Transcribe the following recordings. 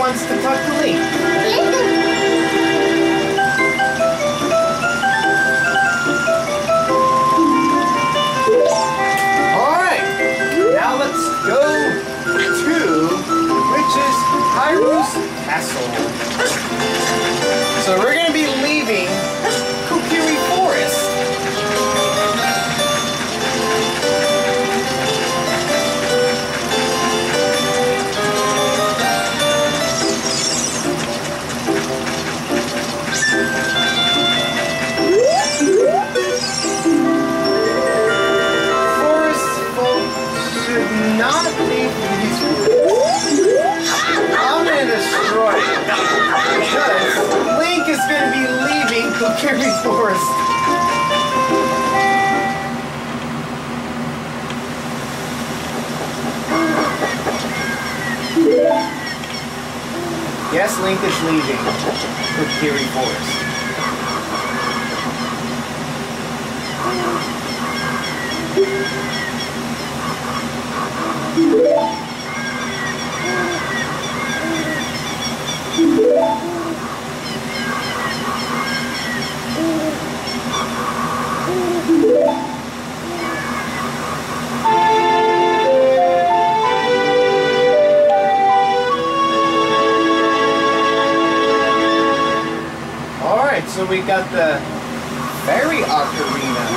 wants to talk to Link? Alright, now let's go to Witch's Hyru's Castle. So we're going to be leaving Kokiri Forest. Not leave these woods. I'm gonna destroy it. Because Link is gonna be leaving Kokiri Forest. Yes, Link is leaving Kokiri Forest. Alright, so we got the Fairy Ocarina.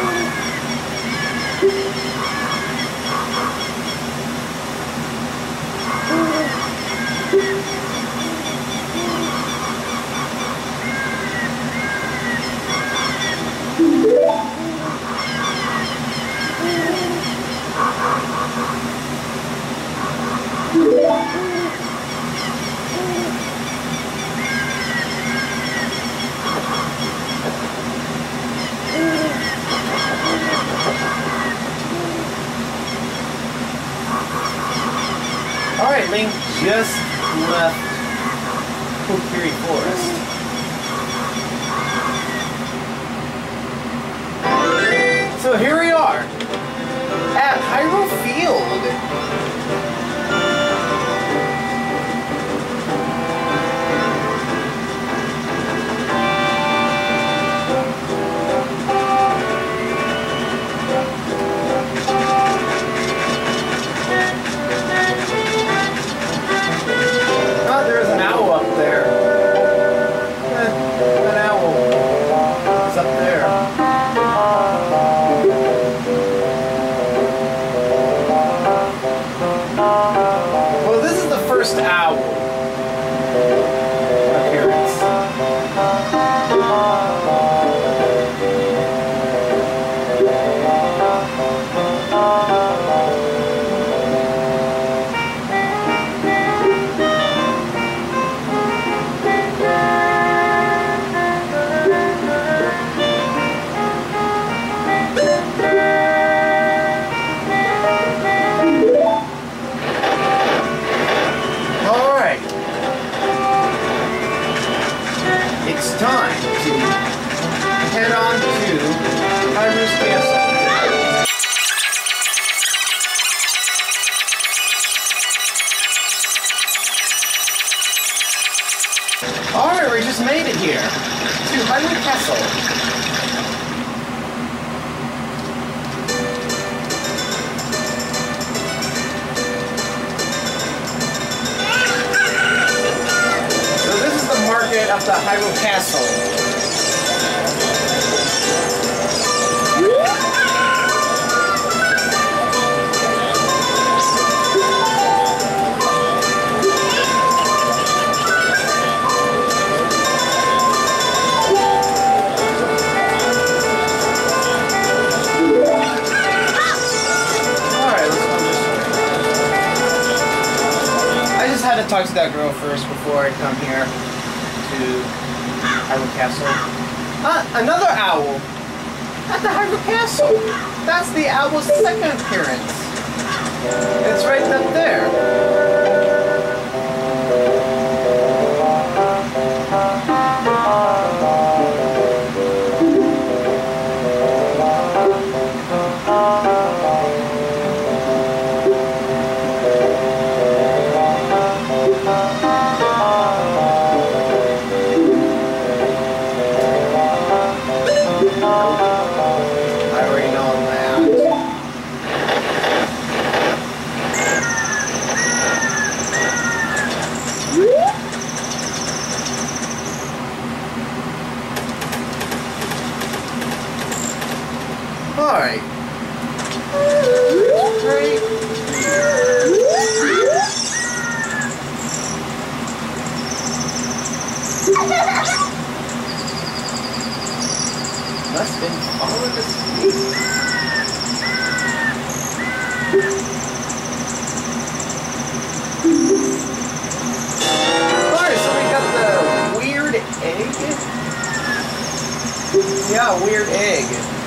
Alright, Link just left Kokiri Forest. So here we are at Hyrule Field. There's an owl up there. An owl is up there. Well, this is the first owl appearance. It's time to head on to Hyru's Castle. Alright, we just made it here to Hyrule Castle. Of the Hyrule Castle. Alright, let's go this way. I just had to talk to that girl first before I come here to Hyrule Castle. Another owl at the Hyrule Castle. That's the owl's second appearance. It's right up there. Yeah, weird egg.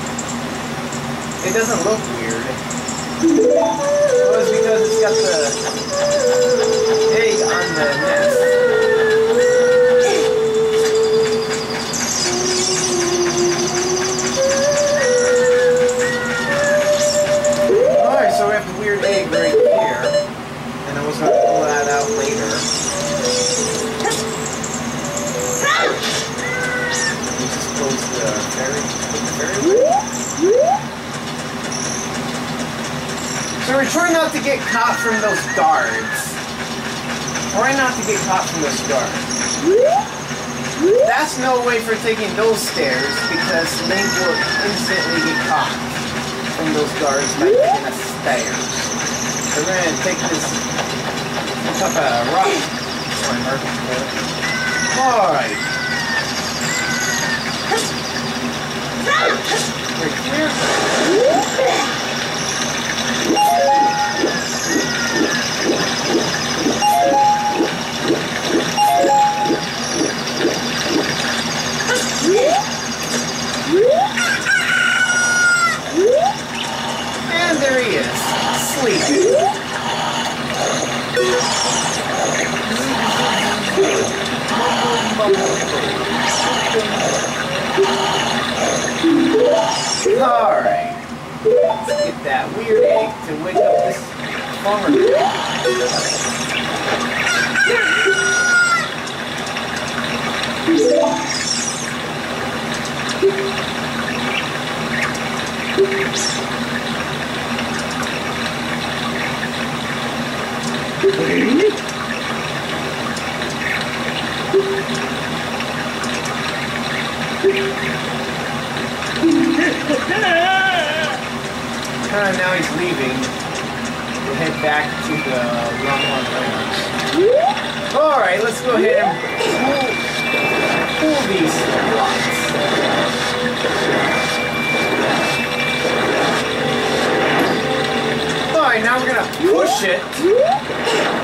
It doesn't look weird. Well, it's because it's got the egg on the nest. Alright, so we have the weird egg right here. And I was going to pull that out later. Close the ferry. So we're trying not to get caught from those guards. Try not to get caught from those guards. That's no way for taking those stairs because Link will instantly get caught from those guards by taking the stairs. So we're gonna take this up a rock. Alright. Right here. And there he is, sleeping. Alright, let's get that weird egg to wake up this farmer. Now he's leaving. We'll head back to the Longmont Ranch. Alright, let's go ahead and pull these blocks. Alright, now we're gonna push it